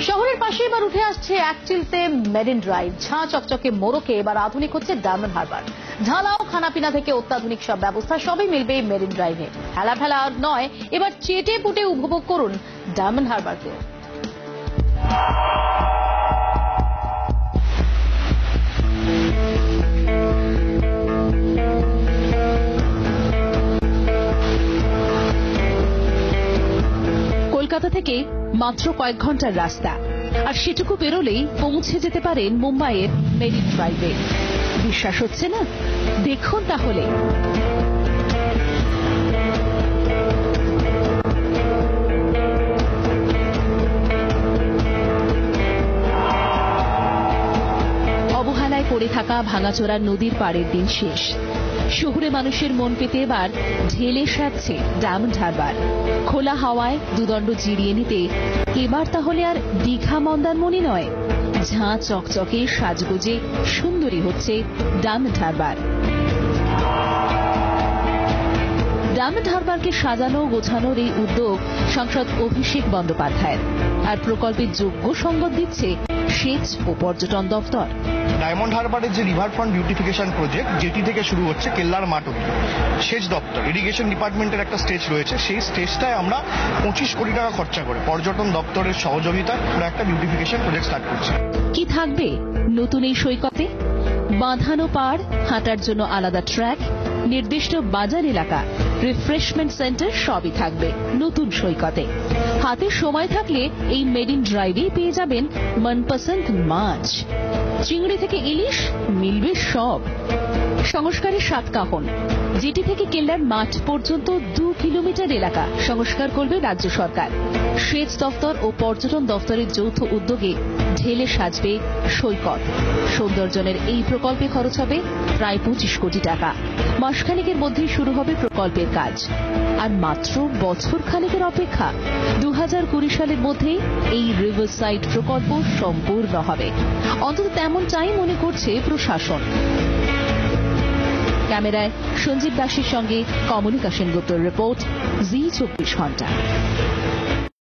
শহরের পাশে এবার উঠে আসছে এক চিলতে মেরিন ড্রাইভ। ঝাঁ চকচকে মোড়কে এবার আধুনিক হচ্ছে ডায়মন্ড হারবার। ঢালাও খানাপিনা থেকে অত্যাধুনিক সব ব্যবস্থা সবই মিলবে মেরিন ড্রাইভে। হেলা ফেলা নয়, এবার চেটে পুটে উপভোগ করুন ডায়মন্ড হারবারকে। কলকাতা থেকে মাত্র কয়েক ঘন্টার রাস্তা, আর সেটুকু পেরোলেই পৌঁছে যেতে পারেন মুম্বাইয়ের মেরিন ড্রাইভে। বিশ্বাস হচ্ছে না? দেখুন তাহলে। অবহেলায় পড়ে থাকা ভাঙাচোরা নদীর পাড়ের দিন শেষ। শহুরে মানুষের মন পেতে এবার ঢেলে সাজছে ডায়মন্ড হারবার। খোলা হাওয়ায় দুদণ্ড জিরিয়ে নিতে এবার তাহলে আর দীঘা মন্দারমণি নয়, ঝাঁ চকচকে সাজগোজে সুন্দরী হচ্ছে ডায়মন্ড হারবার। ডায়মন্ড হারবারকে সাজানো গোছানোর এই উদ্যোগ সাংসদ অভিষেক বন্দ্যোপাধ্যায়ের, আর প্রকল্পের যোগ্য সঙ্গত দিচ্ছে সেচ ও পর্যটন দপ্তর। ডায়মন্ড হারবারের যে রিভারফ্রন্ট বিউটিফিকেশন প্রজেক্ট, যেটি থেকে শুরু হচ্ছে কেল্লার মাঠ অব্দি, সেচ দপ্তর ইরিগেশন ডিপার্টমেন্টের একটা স্টেজ রয়েছে। সেই স্টেজটায় আমরা 25 কোটি টাকা খরচা করে পর্যটন দপ্তরের সহযোগিতায় আমরা একটা বিউটিফিকেশন প্রজেক্ট স্টার্ট করছি। কি থাকবে নতুন এই সৈকতে? বাঁধানো পাড়, হাঁটার জন্য আলাদা ট্র্যাক, নির্দিষ্ট বাজার এলাকা, রিফ্রেশমেন্ট সেন্টার সবই থাকবে নতুন সৈকতে। হাতে সময় থাকলে এই মেরিন ড্রাইভেই পেয়ে যাবেন মনপসন্দ মাছ। চিংড়ি থেকে ইলিশ মিলবে সব। সংস্কারের সাতকাহন, যেটি থেকে কেল্লার মাঠ পর্যন্ত 2 কিলোমিটার এলাকা সংস্কার করবে রাজ্য সরকার। সেচ দপ্তর ও পর্যটন দপ্তরের যৌথ উদ্যোগে ঢেলে সাজবে সৈকত। সৌন্দর্যনের এই প্রকল্পে খরচ হবে প্রায় 25 কোটি টাকা। মাসখানেকের মধ্যেই শুরু হবে প্রকল্পের কাজ, আর মাত্র বছর খানেকের অপেক্ষা। 2020 সালের মধ্যেই এই রিভারসাইড প্রকল্প সম্পূর্ণ হবে, অন্তত তেমনটাই মনে করছে প্রশাসন। ক্যামেরায় সঞ্জীব দাসের সঙ্গে কমলিকা সেনগুপ্তর রিপোর্ট, জি 24 ঘন্টা।